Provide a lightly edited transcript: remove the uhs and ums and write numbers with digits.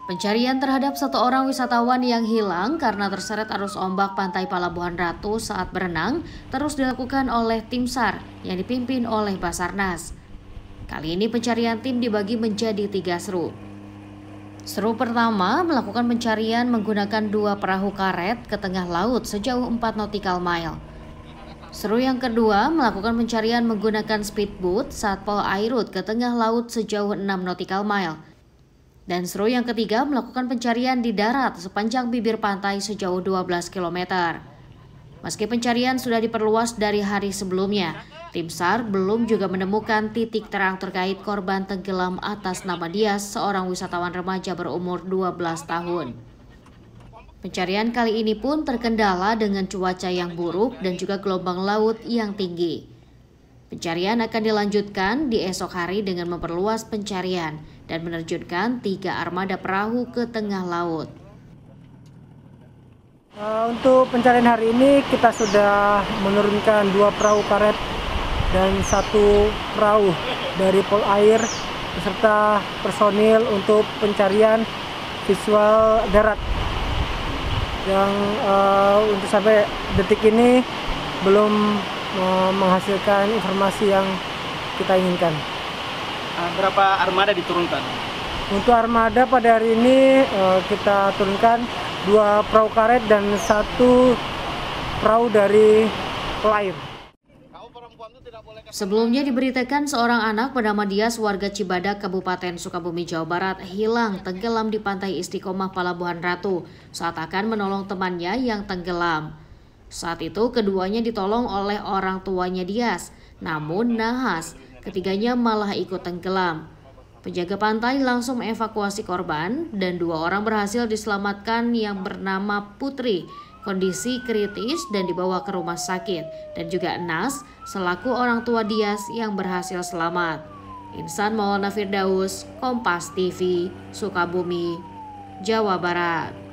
Pencarian terhadap satu orang wisatawan yang hilang karena terseret arus ombak pantai Palabuhan Ratu saat berenang terus dilakukan oleh tim SAR yang dipimpin oleh Basarnas. Kali ini pencarian tim dibagi menjadi 3 seru. Seru pertama melakukan pencarian menggunakan 2 perahu karet ke tengah laut sejauh 4 nautical mile. Seru yang kedua melakukan pencarian menggunakan speedboat Satpol Airut ke tengah laut sejauh 6 nautical mile. Dan seru yang ketiga melakukan pencarian di darat sepanjang bibir pantai sejauh 12 km. Meski pencarian sudah diperluas dari hari sebelumnya, tim SAR belum juga menemukan titik terang terkait korban tenggelam atas nama Dias, seorang wisatawan remaja berumur 12 tahun. Pencarian kali ini pun terkendala dengan cuaca yang buruk dan juga gelombang laut yang tinggi. Pencarian akan dilanjutkan di esok hari dengan memperluas pencarian dan menerjunkan 3 armada perahu ke tengah laut. Untuk pencarian hari ini kita sudah menurunkan 2 perahu karet dan 1 perahu dari Pol Air beserta personil untuk pencarian visual darat. Yang untuk sampai detik ini belum menghasilkan informasi yang kita inginkan. Berapa armada diturunkan? Untuk armada pada hari ini kita turunkan 2 perahu karet dan 1 perahu dari Pol Air. Sebelumnya diberitakan seorang anak bernama Dias warga Cibadak, Kabupaten Sukabumi, Jawa Barat hilang tenggelam di Pantai Istiqomah Palabuhan Ratu saat akan menolong temannya yang tenggelam. Saat itu keduanya ditolong oleh orang tuanya Dias, namun nahas ketiganya malah ikut tenggelam. Penjaga pantai langsung mengevakuasi korban dan 2 orang berhasil diselamatkan yang bernama Putri. Kondisi kritis dan dibawa ke rumah sakit, dan juga Nas selaku orang tua Dias yang berhasil selamat. Insan Maulana Firdaus, Kompas TV, Sukabumi, Jawa Barat.